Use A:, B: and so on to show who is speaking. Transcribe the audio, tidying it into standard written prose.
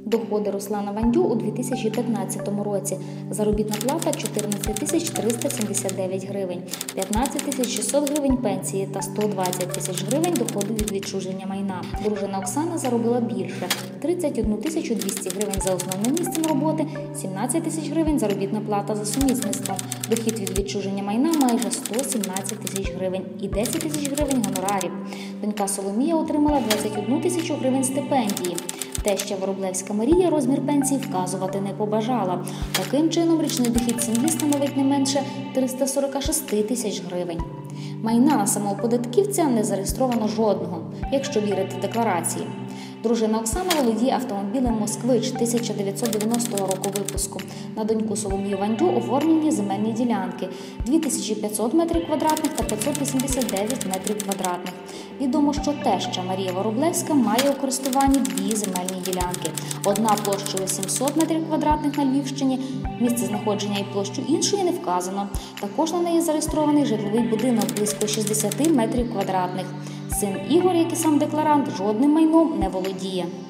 A: Доходи Руслана Вандю у 2015 році. Заробітна плата – 14 379 гривень, 15 600 гривень пенсії та 120 тисяч гривень доходу від відчуження майна. Дружина Оксана заробила більше – 31 200 гривень за основним місцем роботи, 17 тисяч гривень заробітна плата за сумісництвом. Дохід від відчуження майна – майже 117 тисяч гривень і 10 тисяч гривень гонорарів. Донька Соломія отримала 21 тисячу гривень стипендії. Теща Вороблевська Марія розмір пенсії вказувати не побажала. Таким чином, річний дохід сім'ї становить не менше 346 тисяч гривень. Майна на самого податківця не зареєстровано жодного, якщо вірити декларації. Дружина Оксана володіє автомобілем «Москвич» 1990 року випуску. На доньку Соломію Вандю оформлені земельні ділянки – 2500 метрів квадратних та 589 метрів квадратних. Відомо, що теща Марія Вороблевська має у користуванні дві земельні ділянки. Одна площею 700 метрів квадратних на Львівщині, місце знаходження і площу іншої не вказано. Також на неї зареєстрований житловий будинок близько 60 метрів квадратних. Син Ігор, як і сам декларант, жодним майном не володіє.